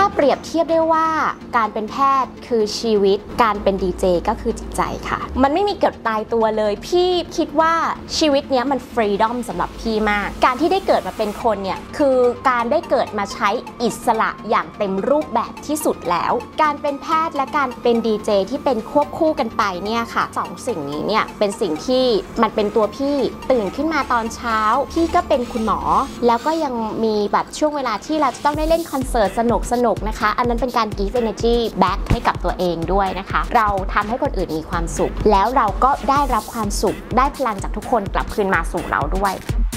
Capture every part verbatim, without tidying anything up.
เปรียบเทียบได้ว่าการเป็นแพทย์คือชีวิตการเป็นดีเจก็คือจิตใจค่ะมันไม่มีกฎตายตัวเลยพี่คิดว่าชีวิตเนี้ยมันฟรีดอมสำหรับพี่มากการที่ได้เกิดมาเป็นคนเนี่ยคือการได้เกิดมาใช้อิสระอย่างเต็มรูปแบบที่สุดแล้วการเป็นแพทย์และการเป็นดีเจที่เป็นควบคู่กันไปเนี่ยค่ะสองสิ่งนี้เนี่ยเป็นสิ่งที่มันเป็นตัวพี่ตื่นขึ้นมาตอนเช้าพี่ก็เป็นคุณหมอแล้วก็ยังมีแบบช่วงเวลาที่เราจะต้องได้เล่นคอนเสิร์ตสนุกสนุกนะคะอันนั้นเป็นการ give energy back ให้กับตัวเองด้วยนะคะเราทำให้คนอื่นมีความสุขแล้วเราก็ได้รับความสุขได้พลังจากทุกคนกลับคืนมาสู่เราด้วย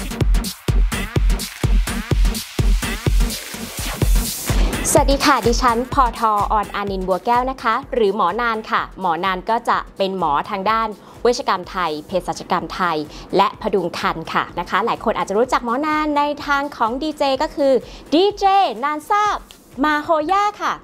สวัสดีค่ะดิฉันพท.ออนอานินท์บัวแก้วนะคะหรือหมอนานค่ะหมอนานก็จะเป็นหมอทางด้านเวชกรรมไทยเภสัชกรรมไทยและพดุงครรภ์ค่ะนะคะหลายคนอาจจะรู้จักหมอนานในทางของดีเจก็คือดีเจนานซ่ามาโฮย่าค่ะ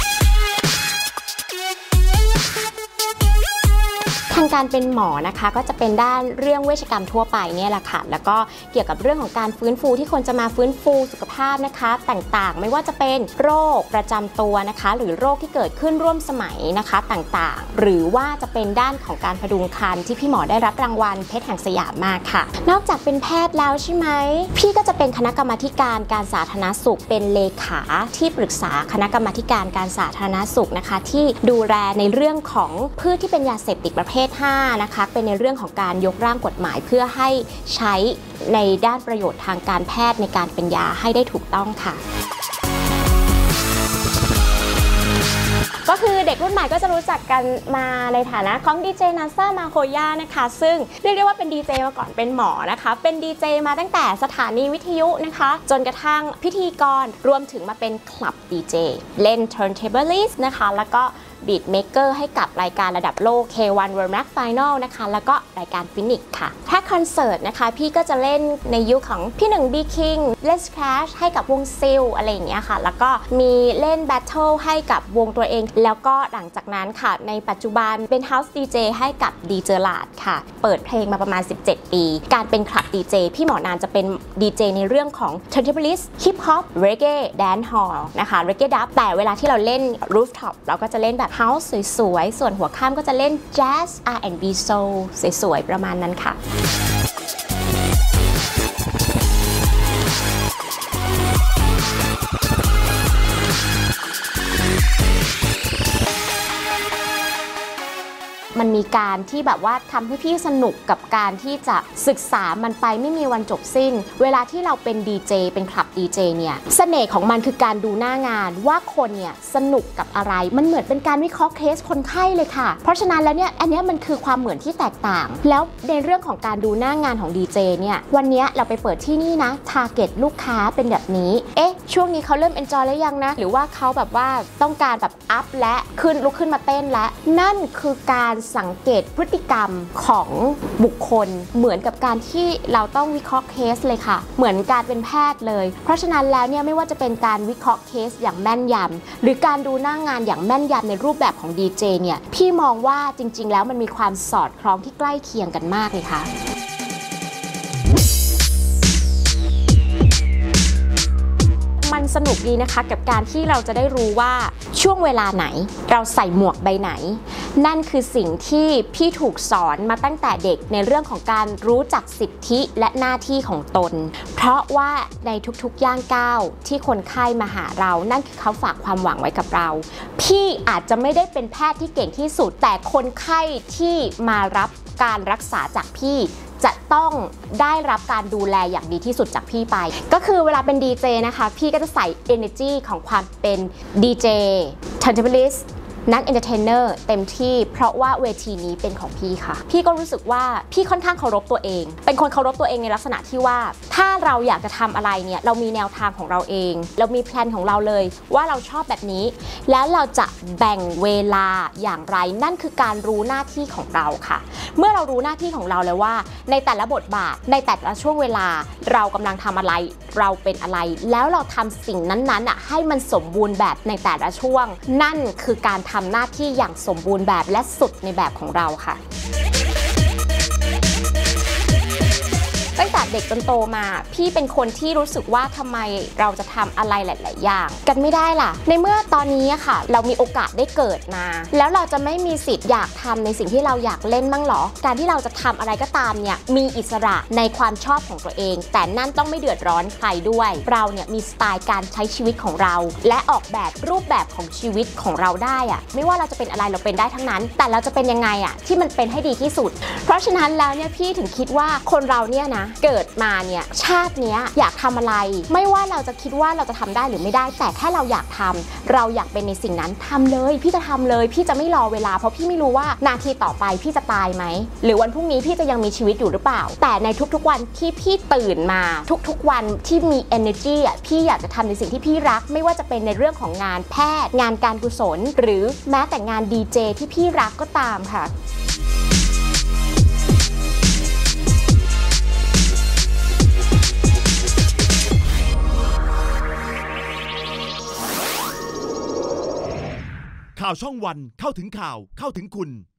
ทางการเป็นหมอนะคะก็จะเป็นด้านเรื่องเวชกรรมทั่วไปเนี่ยแหละค่ะแล้วก็เกี่ยวกับเรื่องของการฟื้นฟูที่คนจะมาฟื้นฟูสุขภาพนะคะต่างๆไม่ว่าจะเป็นโรคประจำตัวนะคะหรือโรคที่เกิดขึ้นร่วมสมัยนะคะต่างๆหรือว่าจะเป็นด้านของการพดุงครรภ์ที่พี่หมอได้รับรางวัลเพชรแห่งสยามมาค่ะนอกจากเป็นแพทย์แล้วใช่ไหมพี่ก็จะเป็นคณะกรรมาการการสาธารณสุขเป็นเลขาที่ปรึกษาคณะกรรมาการการสาธารณสุขนะคะที่ดูแลในเรื่องของพืชที่เป็นยาเสพติดประเภทห้านะคะเป็นในเรื่องของการยกร่างกฎหมายเพื่อให้ใช้ในด้านประโยชน์ทางการแพทย์ในการเป็นยาให้ได้ถูกต้องค่ะก็คือเด็กรุ่นใหม่ก็จะรู้จักกันมาในฐานะของดีเจนาซ่ามาโฮย่านะคะซึ่งเรียกได้ว่าเป็นดีเจมาก่อนเป็นหมอนะคะเป็นดีเจมาตั้งแต่สถานีวิทยุนะคะจนกระทั่งพิธีกรรวมถึงมาเป็นคลับดีเจเล่น Turntablist นะคะแล้วก็บีทเมกเกอร์ให้กับรายการระดับโลก เค วัน World Max Final นะคะแล้วก็รายการฟินิกค่ะถ้าคอนเสิร์ตนะคะพี่ก็จะเล่นในยุคของพี่หนึ่ง บี คิง เล่น Scratch ให้กับวงซิลอะไรอย่างเงี้ยค่ะแล้วก็มีเล่น Battle ให้กับวงตัวเองแล้วก็หลังจากนั้นค่ะในปัจจุบันเป็น House ดี เจ ให้กับดีเจลาดค่ะเปิดเพลงมาประมาณสิบเจ็ดปีการเป็นคลับ ดี เจ พี่หมอนานจะเป็น ดี เจ ในเรื่องของ Turntablist Hip Hop Reggae Dance Hall นะคะ Reggae Dub แต่เวลาที่เราเล่น Rooftop เราก็จะเล่นแบบ Houseสวยๆส่วนหัวค่ำก็จะเล่น Jazz อาร์ แอนด์ บี Soul สวยๆประมาณนั้นค่ะมันมีการที่แบบว่าทำให้พี่สนุกกับการที่จะศึกษามันไปไม่มีวันจบสิ้นเวลาที่เราเป็นดีเจเป็นคลับดีเจเนี่ยเสน่ห์ของมันคือการดูหน้างานว่าคนเนี่ยสนุกกับอะไรมันเหมือนเป็นการวิเคราะห์เคสคนไข้เลยค่ะเพราะฉะนั้นแล้วเนี่ยอันนี้มันคือความเหมือนที่แตกต่างแล้วในเรื่องของการดูหน้างานของดีเจเนี่ยวันนี้เราไปเปิดที่นี่นะทาร์เก็ตลูกค้าเป็นแบบนี้เอ๊ะช่วงนี้เขาเริ่มเอนจอยแล้วยังนะหรือว่าเขาแบบว่าต้องการแบบอัพและขึ้นลุกขึ้นมาเต้นและนั่นคือการสังเกตพฤติกรรมของบุคคลเหมือนกับการที่เราต้องวิเคราะห์เคสเลยค่ะเหมือนการเป็นแพทย์เลยเพราะฉะนั้นแล้วเนี่ยไม่ว่าจะเป็นการวิเคราะห์เคสอย่างแม่นยำหรือการดูหน้างานอย่างแม่นยำในรูปแบบของดีเจเนี่ยพี่มองว่าจริงๆแล้วมันมีความสอดคล้องที่ใกล้เคียงกันมากเลยค่ะมันสนุกดีนะคะกับการที่เราจะได้รู้ว่าช่วงเวลาไหนเราใส่หมวกใบไหนนั่นคือสิ่งที่พี่ถูกสอนมาตั้งแต่เด็กในเรื่องของการรู้จักสิทธิและหน้าที่ของตนเพราะว่าในทุกๆย่างก้าวที่คนไข้มาหาเรานั่นคือเขาฝากความหวังไว้กับเราพี่อาจจะไม่ได้เป็นแพทย์ที่เก่งที่สุดแต่คนไข้ที่มารับการรักษาจากพี่จะต้องได้รับการดูแลอย่างดีที่สุดจากพี่ไปก็คือเวลาเป็นดีเจนะคะพี่ก็จะใส่ energy ของความเป็นดีเจ Turntablistนักเอนเตอร์เทนเนอร์เต็มที่เพราะว่าเวทีนี้เป็นของพี่ค่ะพี่ก็รู้สึกว่าพี่ค่อนข้างเคารพตัวเองเป็นคนเคารพตัวเองในลักษณะที่ว่าถ้าเราอยากจะทำอะไรเนี่ยเรามีแนวทางของเราเองเรามีแพลนของเราเลยว่าเราชอบแบบนี้แล้วเราจะแบ่งเวลาอย่างไรนั่นคือการรู้หน้าที่ของเราค่ะเมื่อเรารู้หน้าที่ของเราแล้วว่าในแต่ละบทบาทในแต่ละช่วงเวลาเรากำลังทำอะไรเราเป็นอะไรแล้วเราทำสิ่งนั้นๆอ่ะให้มันสมบูรณ์แบบในแต่ละช่วงนั่นคือการทำหน้าที่อย่างสมบูรณ์แบบและสุดในแบบของเราค่ะ ตตั้งแต่เด็กจนโตมาพี่เป็นคนที่รู้สึกว่าทำไมเราจะทำอะไรหลายๆอย่างกันไม่ได้ล่ะในเมื่อตอนนี้ค่ะเรามีโอกาสได้เกิดมาแล้วเราจะไม่มีสิทธิ์อยากทำในสิ่งที่เราอยากเล่นบ้างหรอการที่เราจะทำอะไรก็ตามเนี่ยมีอิสระในความชอบของตัวเองแต่นั่นต้องไม่เดือดร้อนใครด้วยเราเนี่ยมีสไตล์การใช้ชีวิตของเราและออกแบบรูปแบบของชีวิตของเราได้อะไม่ว่าเราจะเป็นอะไรเราเป็นได้ทั้งนั้นแต่เราจะเป็นยังไงอะที่มันเป็นให้ดีที่สุดเพราะฉะนั้นแล้วเนี่ยพี่ถึงคิดว่าคนเราเนี่ยนะเกิดมาเนี่ยชาติเนี้ยอยากทำอะไรไม่ว่าเราจะคิดว่าเราจะทำได้หรือไม่ได้แต่แค่เราอยากทำเราอยากเป็นในสิ่งนั้นทำเลยพี่จะทำเลยพี่จะไม่รอเวลาเพราะพี่ไม่รู้ว่านาทีต่อไปพี่จะตายไหมหรือวันพรุ่งนี้พี่จะยังมีชีวิตอยู่หรือเปล่าแต่ในทุกๆวันที่พี่ตื่นมาทุกๆวันที่มี energy อ่ะพี่อยากจะทำในสิ่งที่พี่รักไม่ว่าจะเป็นในเรื่องของงานแพทย์งานการกุศลหรือแม้แต่งานดีเจที่พี่รักก็ตามค่ะข่าวช่องวันเข้าถึงข่าวเข้าถึงคุณ